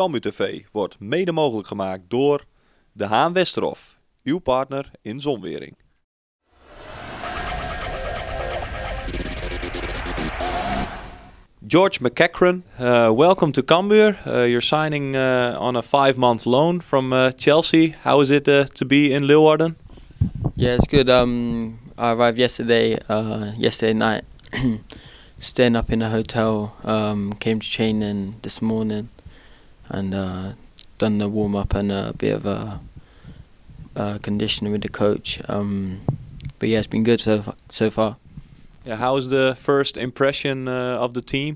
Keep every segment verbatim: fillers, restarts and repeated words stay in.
Cambuur T V wordt mede mogelijk gemaakt door de Haan Westerhof, uw partner in zonwering. George McEachran, uh, welcome to Cambuur. Uh, you're signing uh, on a five-month loan from uh, Chelsea. How is it uh, to be in Leeuwarden? Yeah, it's good. Um, I arrived yesterday, uh, yesterday night, staying up in a hotel. Um, came to training this morning, and uh, done the warm up and a bit of a, a conditioning with the coach. Um, but yeah, it's been good so far, so far. Yeah, how's the first impression uh, of the team?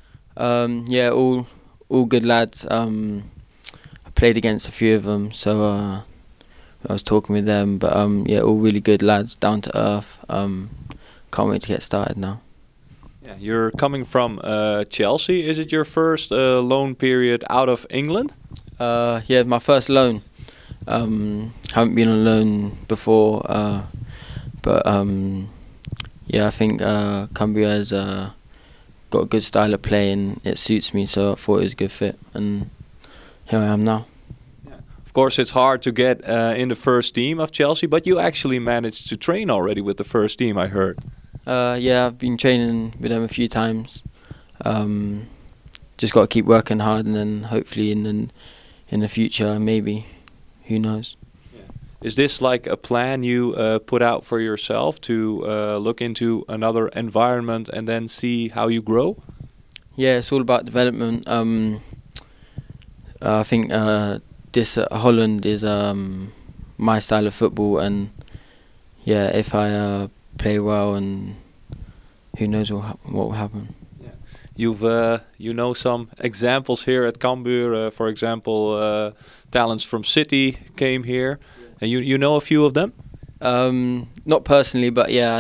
Um, yeah, all all good lads. Um, I played against a few of them, so uh, I was talking with them. But um, yeah, all really good lads, down to earth. Um, can't wait to get started now. Yeah, you're coming from uh, Chelsea. Is it your first uh, loan period out of England? Uh, yeah, my first loan. Um, haven't been on loan before, uh, but um, yeah, I think uh, Cambuur has uh, got a good style of play and it suits me, so I thought it was a good fit, and here I am now. Yeah. Of course, it's hard to get uh, in the first team of Chelsea, but you actually managed to train already with the first team, I heard. Uh, yeah, I've been training with them a few times. Um, just got to keep working hard, and then hopefully in the, in the future, maybe, who knows. Is this like a plan you uh, put out for yourself to uh, look into another environment and then see how you grow? Yeah, it's all about development. Um, uh, I think uh, this uh, Holland is um, my style of football, and yeah, if I uh, play well, and who knows what, ha what will happen. Yeah. You've uh, you know some examples here at Cambuur. Uh, for example, uh, talents from City came here. And you you know a few of them? Um, not personally, but yeah,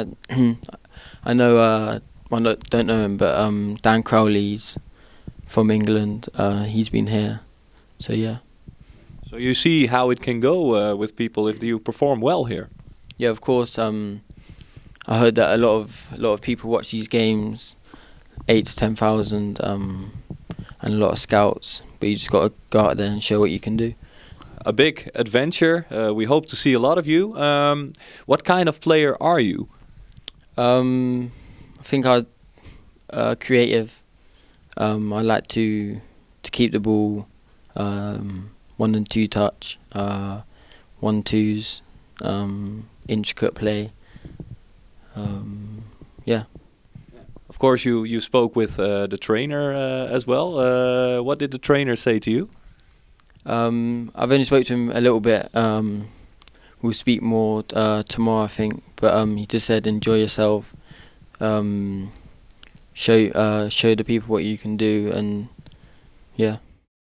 I know. Uh, I don't know him, but um, Dan Crowley's from England. Uh, he's been here, so yeah. So you see how it can go uh, with people if you perform well here. Yeah, of course. Um, I heard that a lot of a lot of people watch these games, eight to ten thousand, um, and a lot of scouts. But you just got to go out there and show what you can do. A big adventure. Uh, we hope to see a lot of you. Um, what kind of player are you? Um, I think I'm uh, creative. Um, I like to to keep the ball, um, one and two touch, uh, one twos, um, intricate play. Um, yeah. Of course, you you spoke with uh, the trainer uh, as well. Uh, what did the trainer say to you? Um, I've only spoke to him a little bit. Um, we'll speak more uh, tomorrow, I think. But um, he just said, enjoy yourself, um, show uh, show the people what you can do, and yeah.